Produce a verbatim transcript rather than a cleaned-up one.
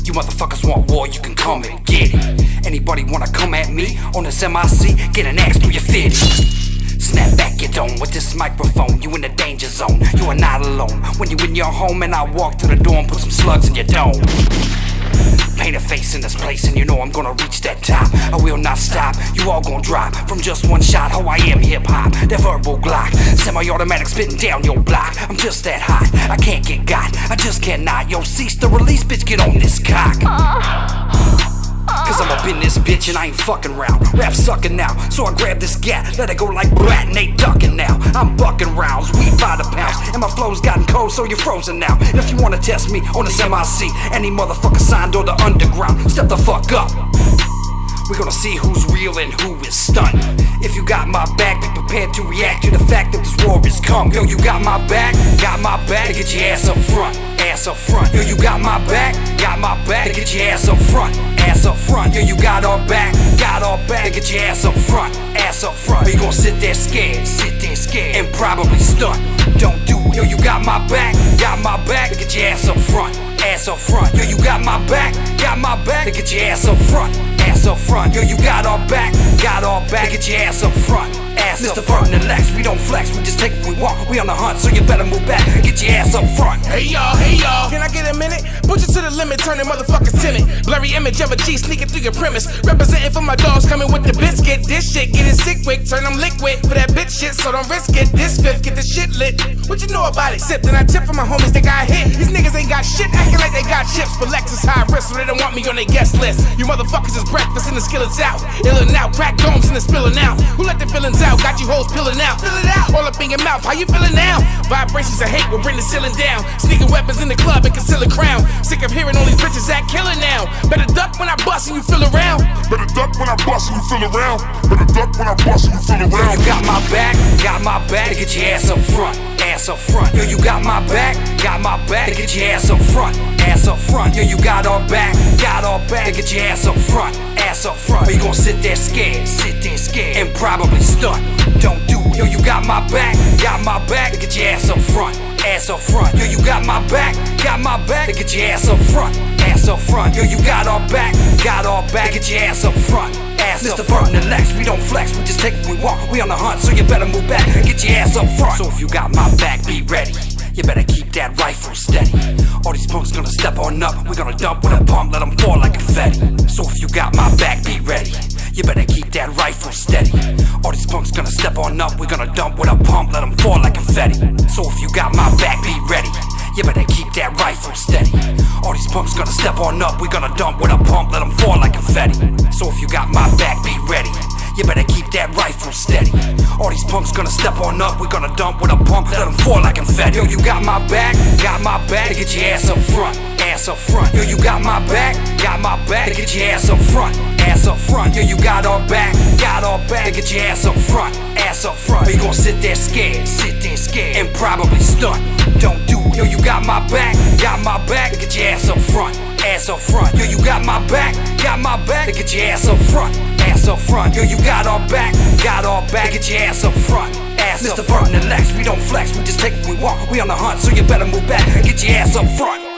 You motherfuckers want war, you can come and get it. Anybody wanna come at me on this M I C? Get an axe through your fitty. Snap back your dome with this microphone. You in the danger zone, you are not alone. When you in your home and I walk through the door and put some slugs in your dome. Paint a face in this place and you know I'm gonna reach that top. I will not stop, you all gonna drop from just one shot. How I am hip-hop, that verbal Glock, semi-automatic spitting down your block. I'm just that hot, I can't get got, I just cannot. Yo, cease the release, bitch, get on this cock. Cause I'm up in this bitch and I ain't fucking round. Rap sucking now, so I grab this gat, let it go like brat and they ducking now. I'm bucking rounds, weed by the pounds, and my flow's gotten cold so you're frozen now. And if you wanna test me on this M I C, any motherfucker signed or the underground, step the fuck up. We're gonna see who's real and who is stunned. If you got my back, be prepared to react to the fact that this war is come. Yo, you got my back, got my back, get your ass up front, ass up front. Yo, you got my back, got my back, get your ass up front, ass up front. Yo, you got our back, got our back, get your ass up front, ass up front. Or you gonna sit there scared, sit there scared, and probably stunned. Don't do it. Yo, you got my back, got my back, get your ass up front, ass up front. Yo, you got my back, got my back, get your ass up front, ass up front. Yo, you got our back, got our back, get your ass up front, ass up front. Mister Burton and Lex, we don't flex, we just take what we want. We on the hunt, so you better move back and get your ass up front. Hey y'all, hey y'all, can I get a minute? Push it to the limit, turn the motherfuckers timid. Blurry image of a G sneaking through your premise. Representing for my dogs coming with the biscuit. This shit getting sick quick, turn them liquid for that bitch shit, so don't risk it. This fifth, get the shit lit. What you know about it? Sip, then I tip for my homies that got hit. These niggas ain't got shit, acting like they got chips. But Lex is high risk, so they don't want me on their guest list. You motherfuckers is breakfast and the skillets out. Illin' out, crack domes and the spilling out. Who let the feelings out? Got you hoes peeling out. Fill it out, all up in your mouth. How you feeling now? Vibrations of hate will bring the ceiling down. Sneaking weapons in the club and conceal a crown. Sick of hearing all these bitches act killer now. Better duck when I bust and you feel around. Better duck when I bust and you feel around. Better duck when I bust and you feel around. You got my back, got my back, get your ass up front, ass up front. Yo, you got my back, got my back, get your ass up front, ass up front. Yo, you got our back, got our back, get your ass up front, ass up front. Or you gon' sit there scared, sit there scared, and probably stunned. Don't do it. Yo, you got my back, got my back, get your ass up front, ass up front. Yo, you got my back, got my back, get your ass up front, ass up front. Yo, you got our back, got our back, get your ass up front, ass up front. Mister Burton and Lex, we don't flex, we just take what we want. We on the hunt, so you better move back and get your ass up front. So if you got my back, be ready. You better keep that rifle steady. All these punks gonna step on up. We gonna dump with a pump, let them fall like confetti. So if you got my back, be ready. You better keep that rifle steady. All these punks gonna step on up. We gonna dump with a pump, let them fall like confetti. So if you got my back, be ready. You better keep that rifle steady. All these punks gonna step on up. We gonna dump with a pump, let them fall like confetti. So if you got my back, be ready. You better keep that rifle steady. All these punks gonna step on up. We're gonna dump with a pump, let them fall like confetti. Yo, you got my back, got my back, get your ass up front, ass up front. Yo, you got my back, got my back, get your ass up front, ass up front. Yo, you got our back, got our back, get your ass up front, ass up front. Or you gon' sit there scared, sit there scared, and probably stunned. Don't do it. Yo, you got my back, got my back, get your ass up front, ass up front. Yo, you got my back, got my back, get your ass up front, ass up front. Yo, you got our back, got our back, get your ass up front, ass up front. Mister Burton and Lex, we don't flex, we just take what we want. We on the hunt, so you better move back and get your ass up front.